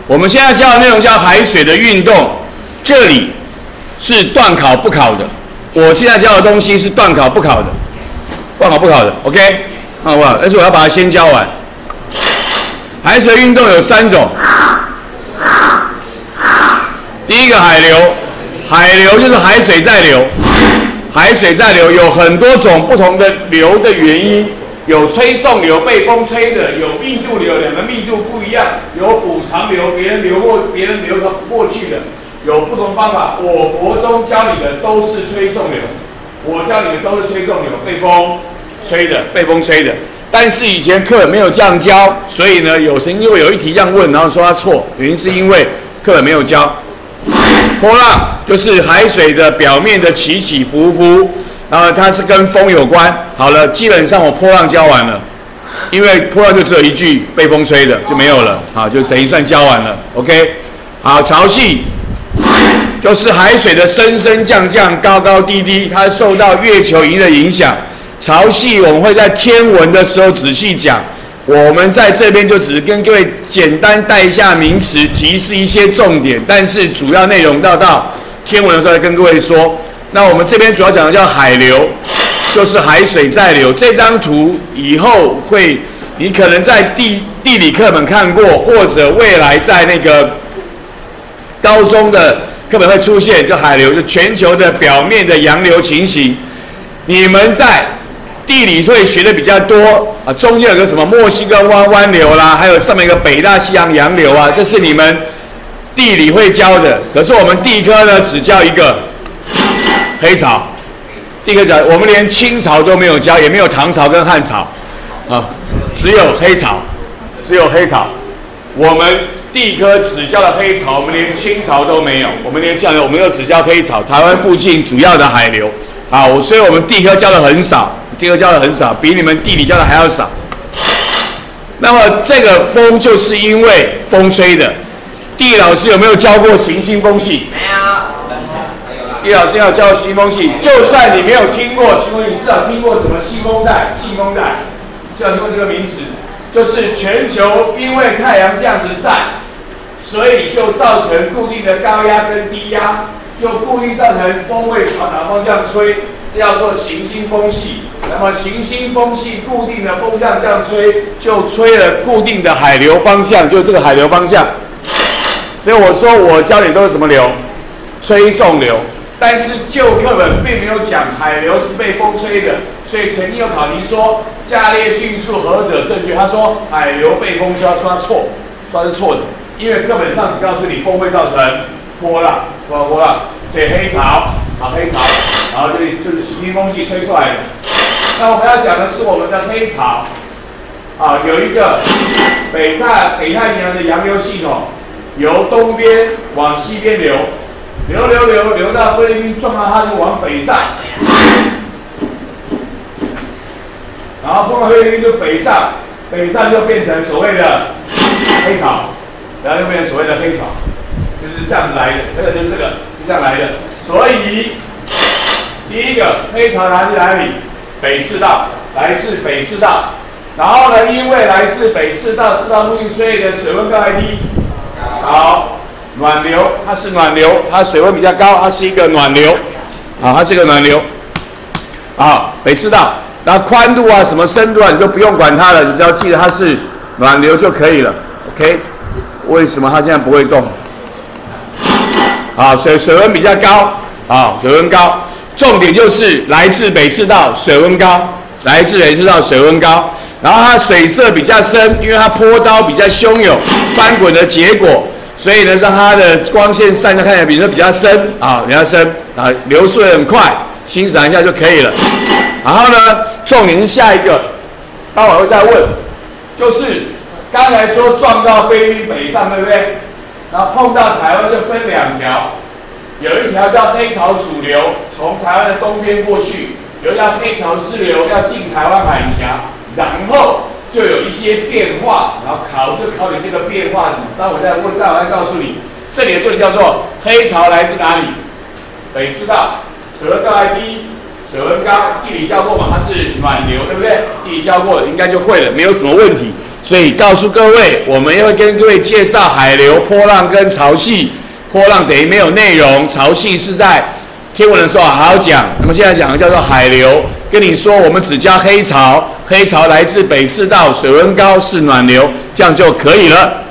我们现在教的内容叫海水的运动，这里是断考不考的。我现在教的东西是断考不考的，断考不考的 ，OK， 好不好？但是我要把它先教完。海水运动有3种，第一个海流，海流就是海水在流，海水在流有很多种不同的流的原因。有吹送流，被风吹的；有密度流，两个密度不一样；有补偿流，别人流过去的，有不同方法。我国中教你的都是吹送流，我教你的都是吹送流，被风吹的，被风吹的。但是以前课本没有这样教，所以呢，因为有一题这样问，然后说他错，原因是因为课本没有教。波浪就是海水的表面的起起伏伏。然后它是跟风有关。好了，基本上我波浪教完了，因为波浪就只有一句被风吹的就没有了，好，就等于算教完了。OK， 好，潮汐就是海水的升升降降、高高低低，它受到月球引力的影响。潮汐我们会在天文的时候仔细讲，我们在这边就只是跟各位简单带一下名词，提示一些重点，但是主要内容到天文的时候再跟各位说。那我们这边主要讲的叫海流，就是海水在流。这张图以后你可能在地理课本看过，或者未来在那个高中的课本会出现，就海流，就全球的表面的洋流情形。你们在地理会学的比较多啊，中间有个什么墨西哥湾流啦，还有上面一个北大西洋洋流啊，这是你们地理会教的。可是我们地科呢，只教一个。黑潮，第一个讲，我们连清朝都没有教，也没有唐朝跟汉朝，啊，只有黑潮，只有黑潮。我们地科只教了黑潮，我们连清朝都没有，我们连这样的，我们又只教黑潮。台湾附近主要的海流，啊，所以我们地科教的很少，地科教的很少，比你们地理教的还要少。那么这个风就是因为风吹的。地理老师有没有教过行星风系？没有。地理老师要教西风系，就算你没有听过西风系，你至少听过什么西风带？西风带，就要听过这个名词，就是全球因为太阳这样子晒，所以就造成固定的高压跟低压，就固定造成风会朝哪方向吹，这叫做行星风系。那么行星风系固定的风向这样吹，就吹了固定的海流方向，就这个海流方向。所以我说我教你都是什么流？吹送流。但是旧课本并没有讲海流是被风吹的，所以曾经有考题说下列叙述何者正确？他说海流被风吹，他说他错，说他是错的，因为课本上只告诉你风会造成波浪，波浪，对，黑潮，好，黑潮，然后就是行星风系吹出来的。那我们要讲的是我们的黑潮，啊，有一个北太平洋的洋流系统，由东边往西边流。流到菲律宾，撞到它就往北上，然后碰到菲律宾就北上就变成所谓的黑潮，然后就变成所谓的黑潮，就是这样子来的，这个就是就这样来的。所以第一个黑潮来自哪里？北赤道，来自北赤道。然后呢，因为来自北赤道附近，所以的水温高还低？好。暖流，它是暖流，它水温比较高，它是一个暖流，啊，它是一个暖流，啊，北赤道，然后宽度啊，什么深度啊，你就不用管它了，你只要记得它是暖流就可以了 ，OK？ 为什么它现在不会动？啊，水温比较高，啊，水温高，重点就是来自北赤道，水温高，来自北赤道水温高，然后它水色比较深，因为它坡刀比较汹涌，翻滚的结果。所以呢，让它的光线散的看起来比较深啊，比较深啊，流速也很快，欣赏一下就可以了。然后呢，重点是下一个，待会会再问，就是刚才说撞到菲律宾北上，对不对？然后碰到台湾就分2条，有一条叫黑潮主流，从台湾的东边过去；有一条黑潮支流要进台湾海峡，然后。就有一些变化，然后考你这个变化什么，待会再问，待会再告诉你。这里的重点叫做黑潮来自哪里？北赤道，水温高还低？水温高，地理教过嘛？它是暖流，对不对？地理教过应该就会了，没有什么问题。 所以告诉各位，我们要跟各位介绍海流、波浪跟潮汐。波浪等于没有内容，潮汐是在天文的时候好好讲。那么现在讲的叫做海流，跟你说我们只教黑潮，黑潮来自北赤道，水温高是暖流，这样就可以了。